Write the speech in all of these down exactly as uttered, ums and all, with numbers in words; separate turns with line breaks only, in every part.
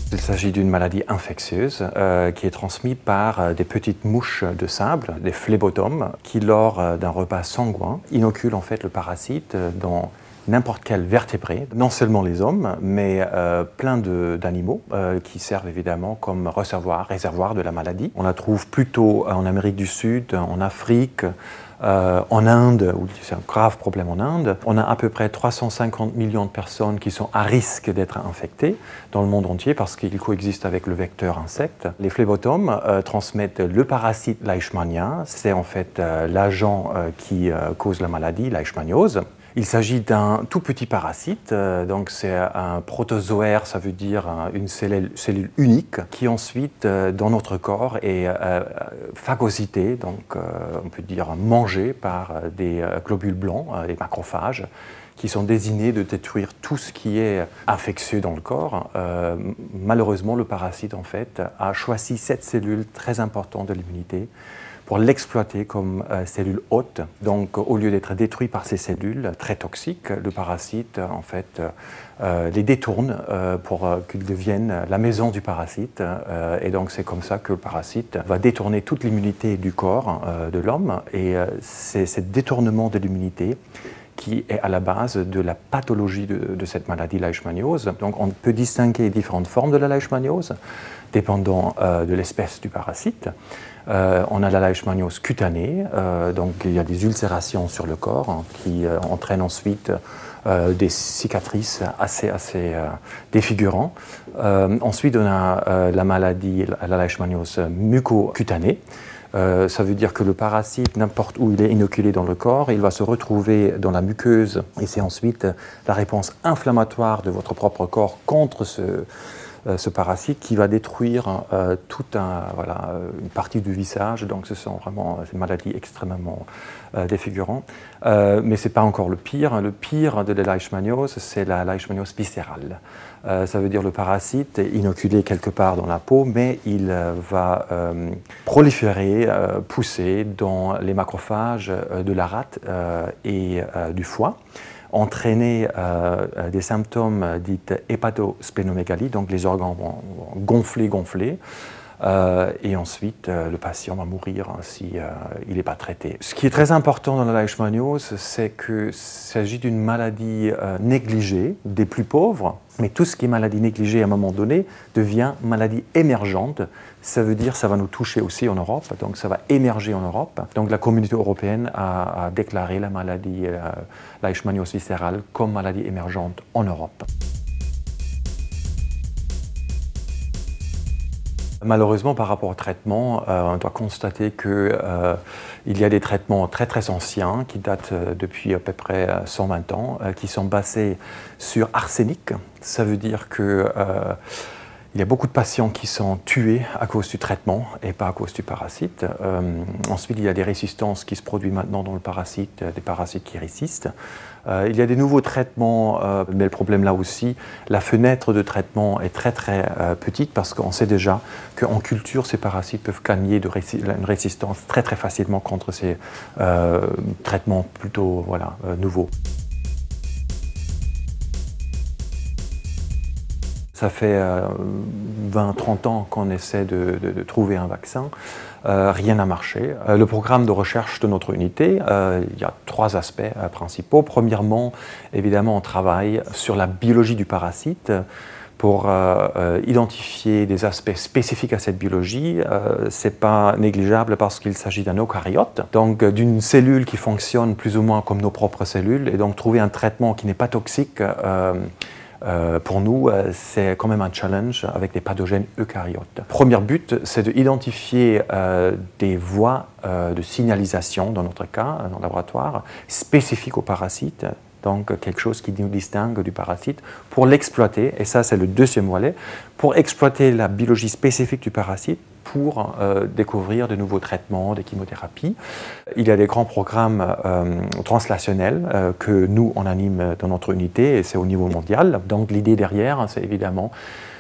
Il s'agit d'une maladie infectieuse euh, qui est transmise par euh, des petites mouches de sable, des phlébotomes, qui lors euh, d'un repas sanguin inoculent en fait le parasite dans n'importe quel vertébré, non seulement les hommes, mais euh, plein d'animaux euh, qui servent évidemment comme réservoir, réservoir de la maladie. On la trouve plutôt en Amérique du Sud, en Afrique, euh, en Inde, où c'est un grave problème en Inde. On a à peu près trois cent cinquante millions de personnes qui sont à risque d'être infectées dans le monde entier parce qu'ils coexistent avec le vecteur insecte. Les phlébotomes euh, transmettent le parasite leishmanien, c'est en fait euh, l'agent euh, qui euh, cause la maladie, leishmaniose. Il s'agit d'un tout petit parasite, euh, donc c'est un protozoaire, ça veut dire une cellule, cellule unique, qui ensuite, euh, dans notre corps, est euh, phagocyté, donc euh, on peut dire mangé par des globules blancs, euh, des macrophages, qui sont désignés de détruire tout ce qui est infectieux dans le corps. Euh, malheureusement, le parasite, en fait, a choisi cette cellule très importante de l'immunité pour l'exploiter comme euh, cellule hôte. Donc, au lieu d'être détruit par ces cellules très toxiques, le parasite, en fait, euh, les détourne euh, pour euh, qu'ils deviennent la maison du parasite. Euh, et donc, c'est comme ça que le parasite va détourner toute l'immunité du corps euh, de l'homme. Et euh, c'est ce détournement de l'immunité qui est à la base de la pathologie de, de cette maladie leishmaniose. Donc, on peut distinguer différentes formes de la leishmaniose, dépendant euh, de l'espèce du parasite. Euh, on a la leishmaniose cutanée, euh, donc il y a des ulcérations sur le corps hein, qui euh, entraînent ensuite euh, des cicatrices assez, assez euh, défigurantes. Euh, ensuite, on a euh, la maladie, la leishmaniose mucocutanée. Euh, ça veut dire que le parasite, n'importe où il est inoculé dans le corps, il va se retrouver dans la muqueuse et c'est ensuite la réponse inflammatoire de votre propre corps contre ce, euh, ce parasite qui va détruire euh, toute un, voilà, une partie du visage. Donc ce sont vraiment des maladies extrêmement euh, défigurantes. Euh, mais ce n'est pas encore le pire. Le pire de la leishmaniose, c'est la leishmaniose viscérale. Euh, ça veut dire le parasite est inoculé quelque part dans la peau, mais il euh, va euh, proliférer, euh, pousser dans les macrophages euh, de la rate euh, et euh, du foie, entraîner euh, des symptômes dits hépatosplénomégalie, donc les organes vont gonfler, gonfler. Euh, et ensuite, euh, le patient va mourir hein, si euh, il n'est pas traité. Ce qui est très important dans la leishmaniose, c'est qu'il s'agit d'une maladie euh, négligée des plus pauvres, mais tout ce qui est maladie négligée à un moment donné devient maladie émergente. Ça veut dire que ça va nous toucher aussi en Europe, donc ça va émerger en Europe. Donc la communauté européenne a, a déclaré la maladie euh, leishmaniose viscérale comme maladie émergente en Europe. Malheureusement, par rapport au traitement, euh, on doit constater qu'il euh, y a des traitements très très anciens qui datent euh, depuis à peu près cent vingt ans, euh, qui sont basés sur arsenic. Ça veut dire que euh, il y a beaucoup de patients qui sont tués à cause du traitement et pas à cause du parasite. Euh, ensuite, il y a des résistances qui se produisent maintenant dans le parasite, des parasites qui résistent. Euh, il y a des nouveaux traitements, euh, mais le problème là aussi, la fenêtre de traitement est très très euh, petite parce qu'on sait déjà qu'en culture, ces parasites peuvent gagner de rési une résistance très très facilement contre ces euh, traitements plutôt voilà, euh, nouveaux. Ça fait euh, vingt à trente ans qu'on essaie de, de, de trouver un vaccin. Euh, rien n'a marché. Euh, le programme de recherche de notre unité, euh, il y a trois aspects euh, principaux. Premièrement, évidemment, on travaille sur la biologie du parasite pour euh, euh, identifier des aspects spécifiques à cette biologie. Euh, ce n'est pas négligeable parce qu'il s'agit d'un eucaryote, donc d'une cellule qui fonctionne plus ou moins comme nos propres cellules, et donc trouver un traitement qui n'est pas toxique euh, Euh, pour nous, euh, c'est quand même un challenge avec des pathogènes eucaryotes. Premier but, c'est d'identifier euh, des voies euh, de signalisation, dans notre cas, dans le laboratoire, spécifiques aux parasites, donc quelque chose qui nous distingue du parasite, pour l'exploiter, et ça c'est le deuxième volet, pour exploiter la biologie spécifique du parasite, pour euh, découvrir de nouveaux traitements, des chimothérapies. Il y a des grands programmes euh, translationnels euh, que nous, on anime dans notre unité, et c'est au niveau mondial. Donc l'idée derrière, c'est évidemment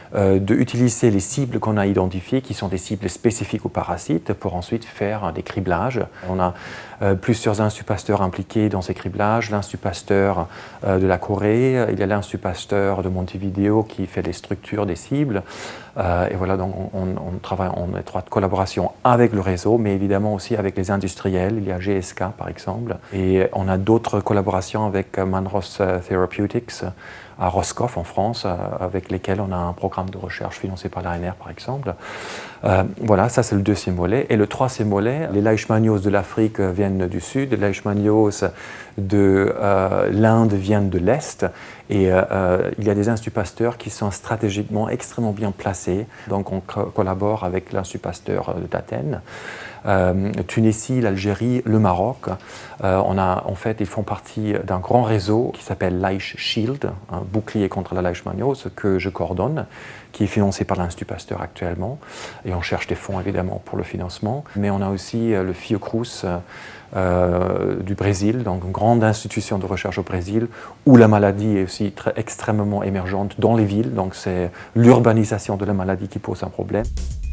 euh, d'utiliser les cibles qu'on a identifiées, qui sont des cibles spécifiques aux parasites, pour ensuite faire des criblages. On a euh, plusieurs instupasteurs impliqués dans ces criblages, l'instupasteur euh, de la Corée, il y a l'instupasteur de Montevideo qui fait les structures des cibles. Euh, et voilà, donc on, on travaille en étroite collaboration avec le réseau, mais évidemment aussi avec les industriels. Il y a G S K par exemple, et on a d'autres collaborations avec Manros Therapeutics à Roscoff en France, avec lesquels on a un programme de recherche financé par l'A N R par exemple. Euh, voilà, ça c'est le deuxième volet. Et le troisième volet, les leishmanioses de l'Afrique viennent du sud, les leishmanioses de euh, l'Inde viennent de l'Est. Et euh, il y a des instupasteurs qui sont stratégiquement extrêmement bien placés. Donc on co collabore avec l'instupasteur d'Athènes. Euh, Tunisie, l'Algérie, le Maroc. Euh, on a, en fait, ils font partie d'un grand réseau qui s'appelle Leish Shield, un bouclier contre la leishmaniose que je coordonne, qui est financé par l'Instupasteur actuellement. Et on cherche des fonds évidemment pour le financement. Mais on a aussi le Fiocruz euh, du Brésil, donc une grande institution de recherche au Brésil, où la maladie est aussi très, extrêmement émergente dans les villes. Donc c'est l'urbanisation de la maladie qui pose un problème.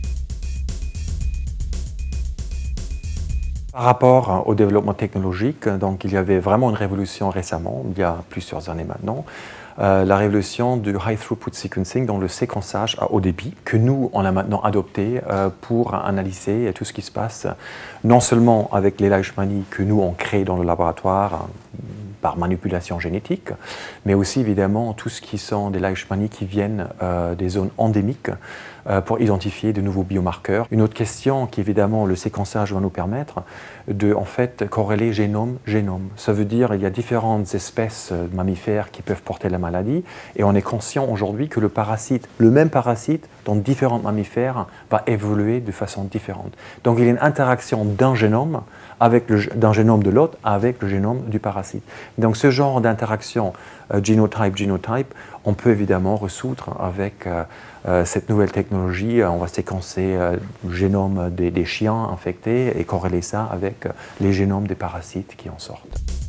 Par rapport au développement technologique, donc il y avait vraiment une révolution récemment, il y a plusieurs années maintenant, euh, la révolution du High Throughput Sequencing, dans le séquençage à haut débit, que nous, on a maintenant adopté euh, pour analyser tout ce qui se passe, non seulement avec les leishmanies que nous, on crée dans le laboratoire, par manipulation génétique, mais aussi évidemment tout ce qui sont des leishmanies qui viennent euh, des zones endémiques euh, pour identifier de nouveaux biomarqueurs. Une autre question qui évidemment le séquençage va nous permettre de en fait corréler génome-génome. Ça veut dire qu'il y a différentes espèces de mammifères qui peuvent porter la maladie et on est conscient aujourd'hui que le parasite, le même parasite dans différents mammifères va évoluer de façon différente. Donc il y a une interaction d'un génome avec le, d'un génome de l'autre avec le génome du parasite. Donc ce genre d'interaction euh, génotype-génotype, on peut évidemment résoudre avec euh, euh, cette nouvelle technologie. On va séquencer euh, le génome des, des chiens infectés et corréler ça avec euh, les génomes des parasites qui en sortent.